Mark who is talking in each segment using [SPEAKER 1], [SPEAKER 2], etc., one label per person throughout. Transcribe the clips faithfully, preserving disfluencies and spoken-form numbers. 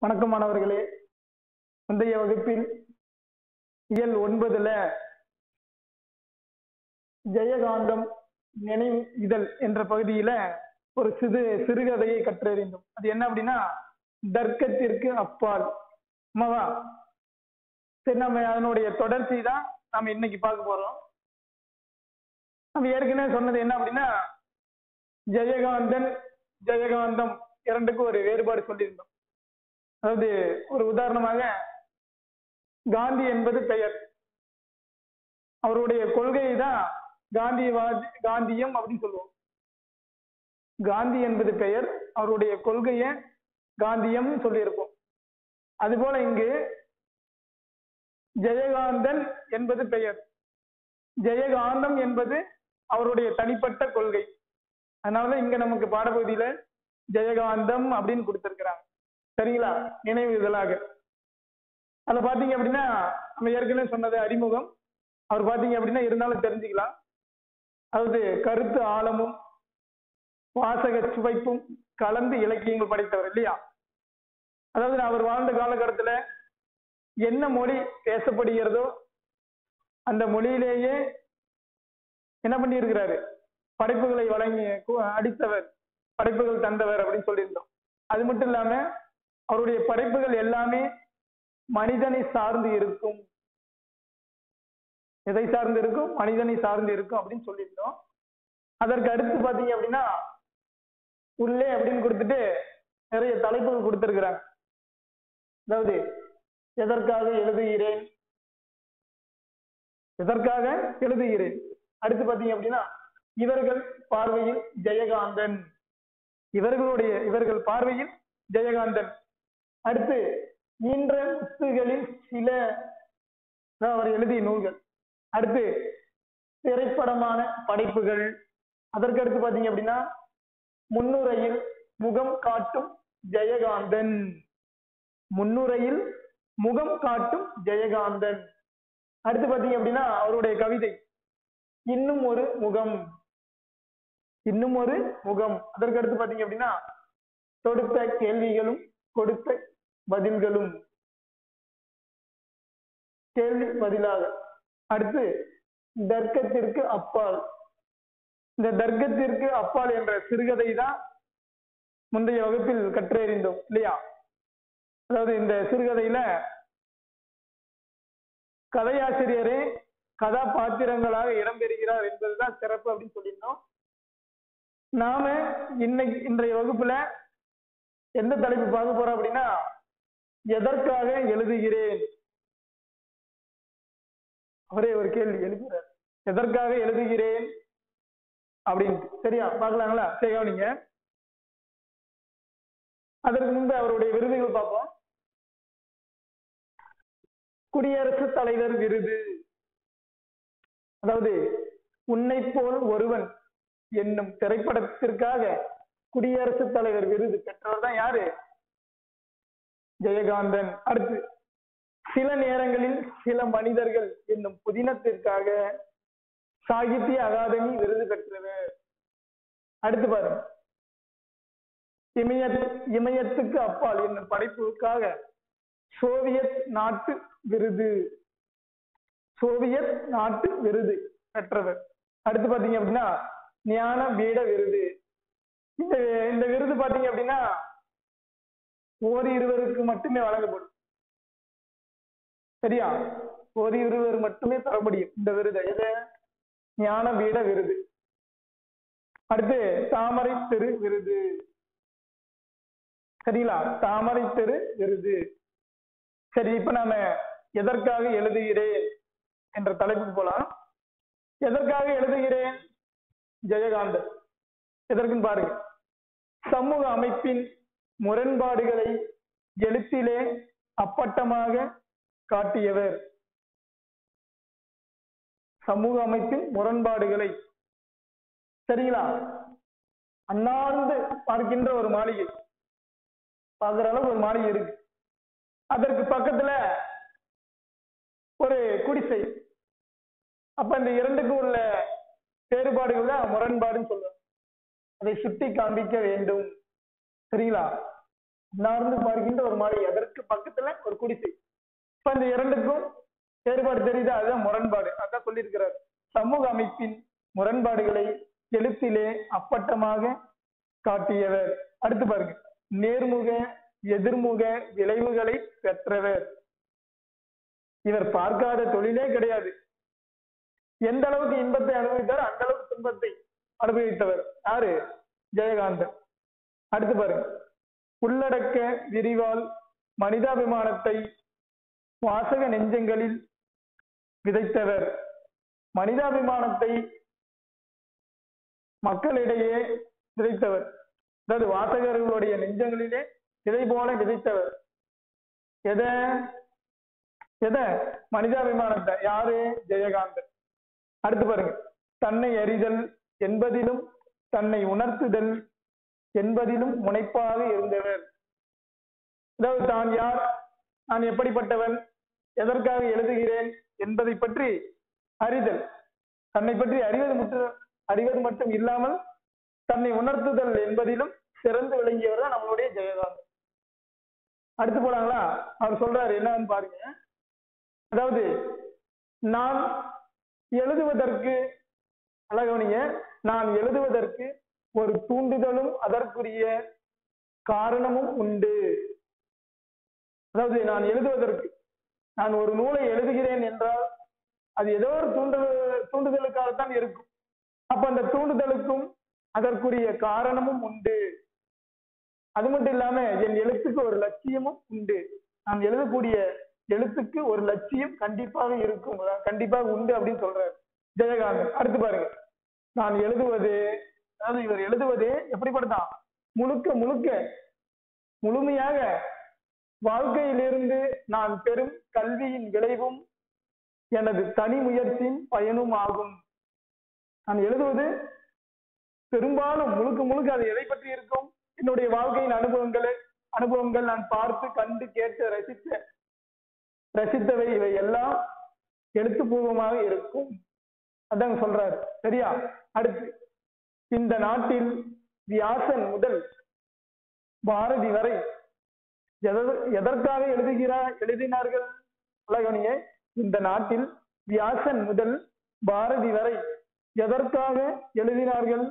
[SPEAKER 1] வணக்கம் மாணவர்களே. முந்தைய வகுப்பில் இயல் ஒன்பதுல ஜெயகாந்தம் நினைவு இதழ் என்ற பகுதியில ஒரு சிறு சிறுகதையை கற்றறிந்தோம். அது என்ன அப்படின்னா, தர்க்கத்திற்கு அப்பால். ஆமாவா? சரி, நம்ம அதனுடைய தொடர்ச்சி தான் நம்ம இன்னைக்கு பார்க்க போறோம். நம்ம ஏற்கனவே சொன்னது என்ன அப்படின்னா, ஜெயகாந்தன் ஜெயகாந்தம் இரண்டுக்கும் ஒரு வேறுபாடு சொல்லியிருந்தோம். அதாவது ஒரு உதாரணமாக, காந்தி என்பது பெயர், அவருடைய கொள்கையை தான் காந்திவாதி காந்தியம் அப்படின்னு சொல்லுவோம். காந்தி என்பது பெயர், அவருடைய கொள்கையை காந்தியம் சொல்லியிருப்போம். அதுபோல இங்கு ஜெயகாந்தன் என்பது பெயர், ஜெயகாந்தம் என்பது அவருடைய தனிப்பட்ட கொள்கை. அதனாலதான் இங்க நமக்கு பாடப்பகுதியில ஜெயகாந்தம் அப்படின்னு கொடுத்திருக்கிறாங்க. சரிங்களா? நினைவு இதழாக. அதை பாத்தீங்க அப்படின்னா, நம்ம ஏற்கனவே சொன்னது அறிமுகம். அவர் பாத்தீங்க அப்படின்னா இருந்தாலும் தெரிஞ்சுக்கலாம். அதாவது கருத்து ஆழமும் வாசக சுவைப்பும் கலந்து இலக்கியங்கள் படைத்தவர் இல்லையா? அதாவது அவர் வாழ்ந்த காலகட்டத்துல என்ன மொழி பேசப்படுகிறதோ அந்த மொழியிலேயே என்ன பண்ணி இருக்கிறாரு, படைப்புகளை வழங்கி அடித்தவர், படைப்புகள் தந்தவர் அப்படின்னு சொல்லியிருந்தோம். அது மட்டும் இல்லாம அவருடைய படைப்புகள் எல்லாமே மனிதனை சார்ந்து இருக்கும். எதை சார்ந்து இருக்கும்? மனிதனை சார்ந்து இருக்கும் அப்படின்னு சொல்லியிருந்தோம். அதற்கு அடுத்து பாத்தீங்க அப்படின்னா, உள்ளே அப்படின்னு கொடுத்துட்டு நிறைய தலைப்புகள் கொடுத்திருக்கிறாங்க. அதாவது எதற்காக எழுதுகிறேன், எதற்காக எழுதுகிறேன். அடுத்து பாத்தீங்க அப்படின்னா, இவர்கள் பார்வையில் ஜெயகாந்தன், இவர்களுடைய இவர்கள் பார்வையில் ஜெயகாந்தன். அடுத்து ஈன்ற முத்துகளில் சில அவர் எழுதிய நூல்கள். அடுத்து திரைப்படமான படைப்புகள். அதற்கு அடுத்து பாத்தீங்க அப்படின்னா, முன்னுரையில் முகம் காட்டும் ஜெயகாந்தன், முன்னுரையில் முகம் காட்டும் ஜெயகாந்தன். அடுத்து பாத்தீங்க அப்படின்னா அவருடைய கவிதை இன்னும் ஒரு முகம், இன்னும் ஒரு முகம். அதற்கு அடுத்து பாத்தீங்க அப்படின்னா, தொடுத்த கேள்விகளும் கொடுத்த பதில்களும், கேள்வி பதிலாக. அடுத்து தர்க்கத்திற்கு அப்பால். இந்த தர்க்கத்திற்கு அப்பால் என்ற சிறுகதை தான் முந்தைய வகுப்பில் கற்றறிந்தோம் இல்லையா? அதாவது இந்த சிறுகதையில கதையாசிரியரே கதாபாத்திரங்களாக இடம்பெறுகிறார் என்பதுதான் சிறப்பு அப்படின்னு சொல்லியிருந்தோம். நாம இன்னைக்கு இன்றைய வகுப்புல எந்த தலைப்பு பார்க்க போறோம் அப்படின்னா, எதற்காக எழுதுகிறேன். அவரே ஒரு கேள்வி எழுப்புறார், எதற்காக எழுதுகிறேன் அப்படின்ட்டு. சரியா? பார்க்கலாங்களா? சரி, கவனிங்க. அதற்கு முன்பு அவருடைய விருதுகள் பார்ப்போம். குடியரசுத் தலைவர் விருது, அதாவது உன்னை போல் ஒருவன் என்னும் திரைப்படத்திற்காக குடியரசுத் தலைவர் விருது பெற்றவர் தான் யாரு? ஜெயகாந்தன். அடுத்து சில நேரங்களில் சில மனிதர்கள் என்னும் புதினத்திற்காக சாகித்ய அகாதமி விருது பெற்றவர். அடுத்து பாருங்க, இமய இமயத்துக்கு அப்பால் என்னும் படைப்புக்காக சோவியத் நாட்டு விருது, சோவியத் நாட்டு விருது பெற்றவர். அடுத்து பாத்தீங்க அப்படின்னா ஞான பீட விருது. இந்த இந்த விருது பாத்தீங்க அப்படின்னா ஓர் இருவருக்கு மட்டுமே வழங்கப்படும். சரியா? ஓர் இருவர் மட்டுமே தர முடியும் இந்த விருது. எது? ஞான பீட விருது. அடுத்து தாமரை தெரு விருது. சரிங்களா? தாமரை தெரு விருது. சரி, இப்ப நாம எதற்காக எழுதுகிறேன் என்ற தலைப்புக்கு போலாம். எதற்காக எழுதுகிறேன் ஜெயகாந்தன், எதற்குன்னு பாருங்க. சமூக அமைப்பின் முரண்பாடுகளை எழுத்திலே அப்பட்டமாக காட்டியவர். சமூக அமைப்பின் முரண்பாடுகளை, சரிங்களா, அண்ணாந்து பார்க்கின்ற ஒரு மாளிகை, பார்க்கிற அளவு ஒரு மாளிகை இருக்கு. அதற்கு பக்கத்துல ஒரு குடிசை. அப்ப இந்த இரண்டுக்கும் உள்ள வேறுபாடுகள் தான் முரண்பாடுன்னு சொல்லுவாங்க. அதை சுட்டி காண்பிக்க வேண்டும். சரிங்களா? அன்னார்ந்து பார்க்கின்ற ஒரு மாளிகை, அதற்கு பக்கத்துல ஒரு குடிசை. இப்ப இந்த இரண்டுக்கும் வேறுபாடு தெரியுதா? அதுதான் முரண்பாடு. அதான் சொல்லியிருக்கிறார், சமூக அமைப்பின் முரண்பாடுகளை எழுத்திலே அப்பட்டமாக காட்டியவர். அடுத்து பாருங்க, நேர்முக எதிர்முக விளைவுகளை பெற்றவர். இவர் பார்க்காத தொழிலே கிடையாது. எந்த அளவுக்கு இன்பத்தை அனுபவித்தார் அந்த அளவுக்கு துன்பத்தை அனுபவித்தவர் யாரு? ஜெயகாந்தன். அடுத்து பாருங்க, உள்ளடக்க விரிவால் மனிதாபிமானத்தை வாசக நெஞ்சங்களில் விதைத்தவர். மனிதாபிமானத்தை மக்களிடையே விதைத்தவர், அதாவது வாசகர்களுடைய நெஞ்சங்களிலே விதை போல விதைத்தவர். எதை எதை? மனிதாபிமானத்தை. யாரு? ஜெயகாந்தன். அடுத்து பாருங்க, தன்னை அறிதல் என்பதிலும் தன்னை உணர்த்துதல் என்பதிலும் முனைப்பாக இருந்தவர். அதாவது தான் யார், நான் எப்படிப்பட்டவன், எதற்காக எழுதுகிறேன் என்பதை பற்றி அறிதல், தன்னை பற்றி அறிவது மட்டும் அறிவது மட்டும் இல்லாமல் தன்னை உணர்த்துதல் என்பதிலும் சிறந்து விளங்கியவர் தான் நம்மளுடைய ஜெயகாந்தன். அடுத்து போனாங்களா, அவர் சொல்றாரு என்னன்னு பாருங்க. அதாவது நான் எழுதுவதற்கு அழகவனிய நான் எழுதுவதற்கு ஒரு தூண்டுதலும் அதற்குரிய காரணமும் உண்டு. அதாவது நான் எழுதுவதற்கு, நான் ஒரு நூலை எழுதுகிறேன் என்றால் அது ஏதோ ஒரு தூண்டுதல் தூண்டுதலுக்காகத்தான் இருக்கும். அப்ப அந்த தூண்டுதலுக்கும் அதற்குரிய காரணமும் உண்டு. அது மட்டும் இல்லாம என் எழுத்துக்கு ஒரு லட்சியமும் உண்டு. நான் எழுதக்கூடிய எழுத்துக்கு ஒரு லட்சியம் கண்டிப்பாக இருக்கும், கண்டிப்பாக உண்டு அப்படின்னு சொல்றாரு ஜெயகாந்தன். அடுத்து பாருங்க, நான் எழுதுவது, அதாவது இவர் எழுதுவது எப்படிப்பட்டதான், முழுக்க முழுக்க முழுமையாக வாழ்க்கையிலிருந்து நான் பெறும் கல்வியின் விளைவும் எனது தனி முயற்சியின் பயனும் ஆகும். நான் எழுதுவது பெரும்பாலும் முழுக்க முழுக்க அது எதை பற்றி இருக்கும், என்னுடைய வாழ்க்கையின் அனுபவங்களை அனுபவங்கள் நான் பார்த்து கண்டு கேட்டு ரசித்த ரசித்தவை இவை எல்லாம் எழுத்துப்பூர்வமாக இருக்கும். அதாங்க சொல்றாரு. சரியா? அடுத்து, இந்த நாட்டில் வியாசன் முதல் பாரதி வரை எதற்காக எழுதுகிறார் எழுதினார்கள்? உலகனியே, இந்த நாட்டில் வியாசன் முதல் பாரதி வரை எதற்காக எழுதினார்கள்?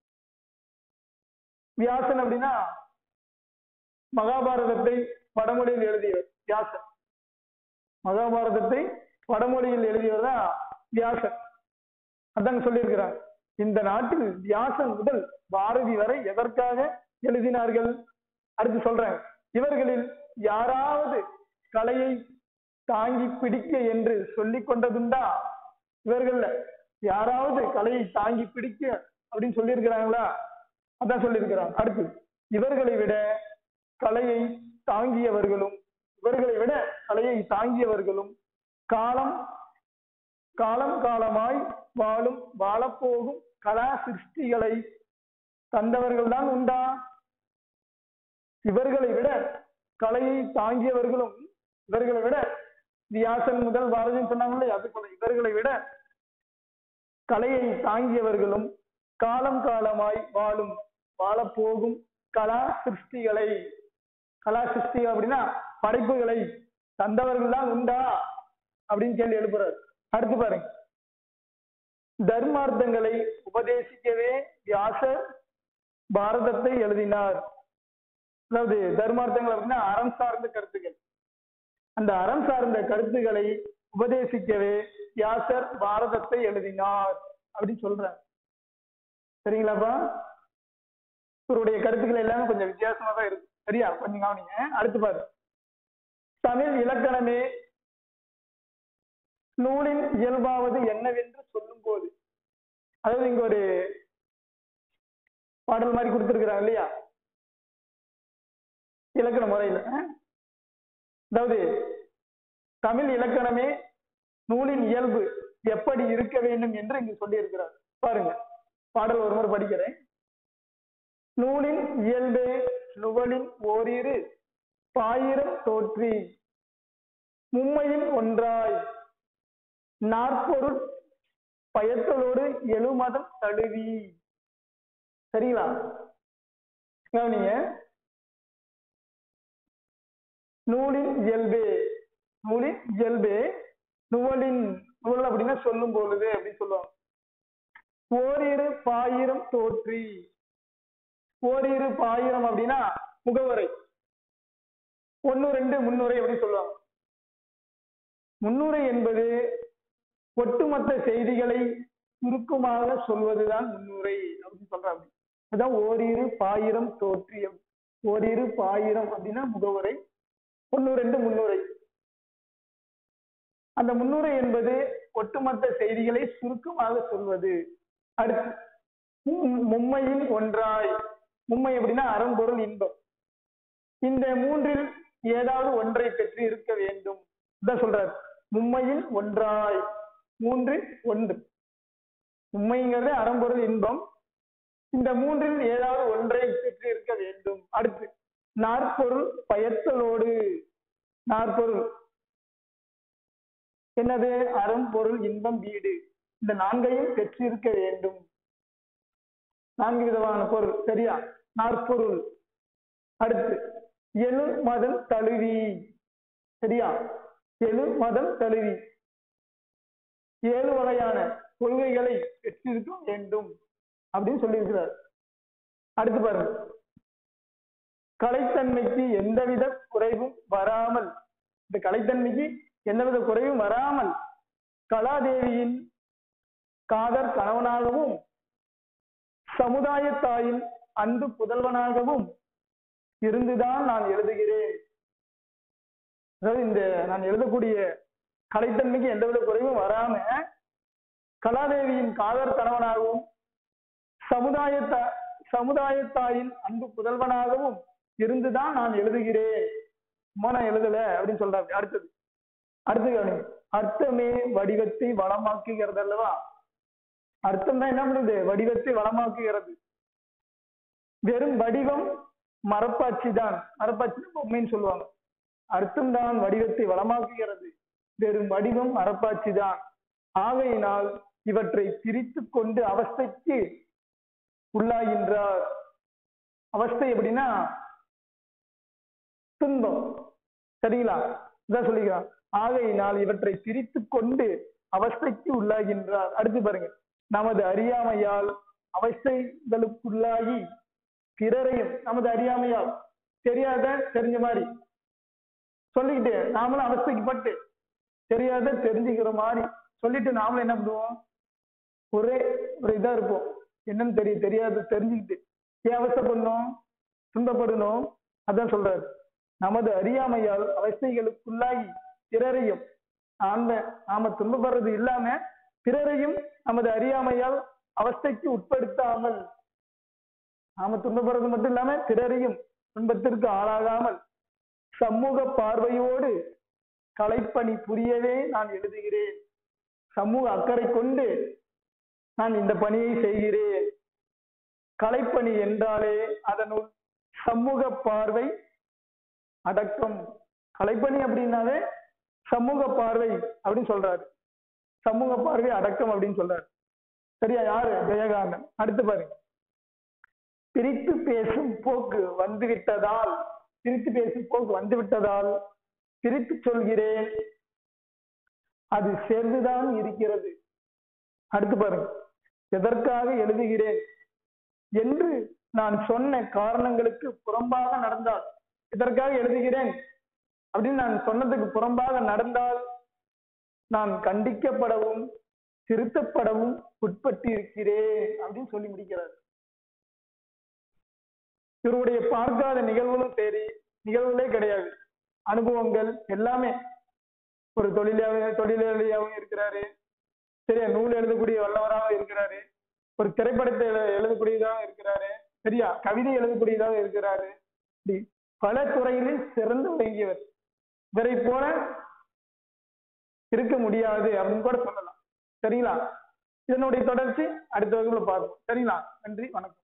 [SPEAKER 1] வியாசன் அப்படின்னா மகாபாரதத்தை வடமொழியில் எழுதியவர் வியாசன். மகாபாரதத்தை வடமொழியில் எழுதியவர் தான் வியாசன். அதாங்க சொல்லியிருக்கிறார், இந்த நாட்டில் வியாசன் முதல் பாரதி வரை எதற்காக எழுதினார்கள்? அடுத்து சொல்றேன், இவர்களில் யாராவது கலையை தாங்கி பிடிக்க என்று சொல்லிக் கொண்டதுண்டா? இவர்கள யாராவது கலையை தாங்கி பிடிக்க அப்படின்னு சொல்லியிருக்கிறாங்களா? அதான் சொல்லியிருக்கிறாங்க. அடுத்து, இவர்களை விட கலையை தாங்கியவர்களும் இவர்களை விட கலையை தாங்கியவர்களும் காலம் காலம் காலமாய் வாழும் வாழப்போகும் கலா சிருஷ்டிகளை தந்தவர்கள் தான் உண்டா? இவர்களை விட கலையை தாங்கியவர்களும் இவர்களை விட வியாசன் முதல் பாரதின்னு சொன்னாங்களே, அது போல இவர்களை விட கலையை தாங்கியவர்களும் காலம் காலமாய் வாழும் வாழப்போகும் கலா சிருஷ்டிகளை, கலா சிருஷ்டி அப்படின்னா படைப்புகளை தந்தவர்கள் தான் உண்டா அப்படின்னு கேள்வி எழுப்புறாரு. அடுத்து பாருங்க, தர்மார்த்தங்களை உபதேசிக்கவே வியாசர் பாரதத்தை எழுதினார். அதாவது தர்மார்த்தங்கள் அப்படின்னா அறம் சார்ந்த கருத்துக்கள். அந்த அறம் சார்ந்த கருத்துக்களை உபதேசிக்கவே வியாசர் பாரதத்தை எழுதினார் அப்படின்னு சொல்றார். சரிங்களாப்பா? இவருடைய கருத்துக்கள் எல்லாமே கொஞ்சம் வித்தியாசமா தான் இருக்கு. சரியா? கொஞ்சம் கவனிங்க. அடுத்து பாரு, தமிழ் இலக்கணமே நூலின் இயல்பாவது என்னவென்று சொல்லும் போது, அதாவது இங்க ஒரு பாடல் மாதிரி கொடுத்திருக்கிறாங்க இல்லையா இலக்கண முறையில. அதாவது தமிழ் இலக்கணமே நூலின் இயல்பு எப்படி இருக்க வேண்டும் என்று இங்கு சொல்லி இருக்கிறார். பாருங்க, பாடல் ஒரு முறை படிக்கிறேன். நூலின் இயல்பே நுவலின் ஓரிரு பாயிரம் தோற்றி மும்மையில் ஒன்றாய் நாற்பொருள் பயத்தலோடு எழுமதம் தழுவி. சரிங்களா? கவனிங்க, நூலின் இயல்பே, நூலின் இயல்பே நுவலின், நுவல் அப்படின்னா சொல்லும் பொழுது அப்படின்னு சொல்லுவாங்க. ஓரிரு பாயிரம் தோற்றி, ஓரிரு பாயிரம் அப்படின்னா முகவரை, ஒன்னு ரெண்டு முன்னுரை அப்படின்னு சொல்லுவாங்க. முன்னுரை என்பது ஒட்டுமொத்த செய்திகளை சுருக்கமாக சொல்வதுதான் முன்னுரை அப்படின்னு சொல்றாங்க. அதான் ஓரிரு பாயிரம் தோற்றி, ஓரிரு பாயிரம் அப்படின்னா முகவரை, ஒன்னு ரெண்டு முன்னுரை. அந்த முன்னுரை என்பது ஒட்டுமொத்த செய்திகளை சுருக்கமாக சொல்வது. அடுத்து மும்மையில் ஒன்றாய், மும்மை அப்படின்னா அறம்பொருள் இன்பம், இந்த மூன்றில் ஏதாவது ஒன்றை பெற்று இருக்க வேண்டும் இதான் சொல்றாரு. மும்மையில் ஒன்றாய், மூன்று ஒன்று, உண்மைங்கிறது அறம்பொருள் இன்பம், இந்த மூன்றில் ஏதாவது ஒன்றை பெற்று இருக்க வேண்டும். அடுத்து நாற்பொருள் பயத்தலோடு, நாற்பொருள் என்னது? அறம்பொருள் இன்பம் வீடு, இந்த நான்கையும் பெற்று இருக்க வேண்டும். நான்கு விதமான பொருள், சரியா? நாற்பொருள். அடுத்து எழு மதம் தழுவி, சரியா? எழு மதம் தழுவி ஏழு வகையான கொள்கைகளை பெற்றிருக்க வேண்டும் அப்படின்னு சொல்லியிருக்கிறார். அடுத்து பாருங்க, கலைத்தன்மைக்கு எந்தவித குறைவும் வராமல், இந்த கலைத்தன்மைக்கு எந்தவித குறைவும் வராமல் கலாதேவியின் காதர் கணவனாகவும் சமுதாய தாயின் அன்பு புதல்வனாகவும் இருந்துதான் நான் எழுதுகிறேன். அதாவது இந்த நான் எழுதக்கூடிய கலைத்தன்மைக்கு எந்தவித குறைவும் வராம கலாதேவியின் காதர் கணவனாகவும் சமுதாய சமுதாய தாயின் அன்பு புதல்வனாகவும் இருந்துதான் நான் எழுதுகிறேன். நான் எழுதல அப்படின்னு சொல்றாரு. அடுத்தது அடுத்து அர்த்தமே வடிவத்தை வளமாக்குகிறது அல்லவா? அர்த்தம் தான் என்ன பண்ணுது? வடிவத்தை வளமாக்குகிறது. வெறும் வடிவம் மரப்பாச்சி தான், மரப்பாச்சி பொம்மைன்னு சொல்லுவாங்க. அர்த்தம் தான் வடிவத்தை வளமாக்குகிறது, வெறும் வடிவம் மரப்பாச்சி தான். ஆகையினால் இவற்றை பிரித்து கொண்டு அவஸ்தைக்கு உள்ளாகின்றார். அவஸ்தை அப்படின்னா துன்பம், சரிங்களா? இதான் சொல்லிக்கிறான். ஆகையினால் இவற்றை பிரித்து கொண்டு அவஸ்தைக்கு உள்ளாகின்றார். அடுத்து பாருங்க, நமது அறியாமையால் அவஸ்தைகளுக்குள்ளாகி பிறரையும், நமது அறியாமையால் தெரியாத தெரிஞ்ச மாதிரி சொல்லிக்கிட்டு நாமளும் அவஸ்தைக்கு பட்டு தெரியாத தெரிஞ்சுக்கிற மாதிரி சொல்லிட்டு நாமளும் என்ன பண்ணுவோம்? ஒரே ஒரு இதா இருப்போம். என்னன்னு தெரியும், தெரியாத தெரிஞ்சுக்கிட்டு ஏன் அவஸ்தைப்படணும், துன்பப்படணும்? அதான் சொல்றாரு, நமது அறியாமையால் அவஸ்தைகளுக்குள்ளாகி பிறரையும், நாம நாம துன்பப்படுறது இல்லாம பிறரையும் நமது அறியாமையால் அவஸ்தைக்கு உட்படுத்தாமல், நாம துன்பப்படுறது மட்டும் இல்லாம பிறரையும் துன்பத்திற்கு ஆளாகாமல் சமூக பார்வையோடு கலைப்பணி புரியவே நான் எழுதுகிறேன். சமூக அக்கறை கொண்டு நான் இந்த பணியை செய்கிறேன். கலைப்பணி என்றாலே அதனுள் சமூக பார்வை அடக்கம். கலைப்பணி அப்படின்னாலே சமூக பார்வை அப்படின்னு சொல்றாரு. சமூக பார்வை அடக்கம் அப்படின்னு சொல்றாரு. சரியா? யாரு? ஜெயகாந்தன். அடுத்து பாருங்க, பிரித்து பேசும் போக்கு வந்துவிட்டதால், பிரித்து பேசும் போக்கு வந்துவிட்டதால் பிரித்து சொல்கிறேன், அது சேர்ந்துதான் இருக்கிறது. அடுத்து பாருங்க, எதற்காக எழுதுகிறேன் என்று நான் சொன்ன காரணங்களுக்கு புறம்பாக நடந்தால், இதற்காக எழுதுகிறேன் அப்படின்னு நான் சொன்னதுக்கு புறம்பாக நடந்தால் நான் கண்டிக்கப்படவும் திருத்தப்படவும் உட்பட்டு இருக்கிறேன் அப்படின்னு சொல்லி முடிக்கிறார். இவருடைய பார்க்காத நிகழ்வுகளும் சரி, நிகழ்வுகளே கிடையாது, அனுபவங்கள் எல்லாமே. ஒரு தொழிலாக தொழிலாளியாகவும் இருக்கிறாரு, சரியா? நூல் எழுதக்கூடிய வல்லவராக இருக்கிறாரு, ஒரு திரைப்படத்தை எழுதக்கூடியதாக இருக்கிறாரு, சரியா? கவிதை எழுதக்கூடியதாக இருக்கிறாரு. இப்படி பல துறைகளில் சிறந்து விளங்கியவர். இவரை போல இருக்க முடியாது அப்படின்னு கூட சொல்லலாம். சரிங்களா? இதனுடைய தொடர்ச்சி அடுத்த வகுப்புல பார்ப்போம். சரிங்களா? நன்றி, வணக்கம்.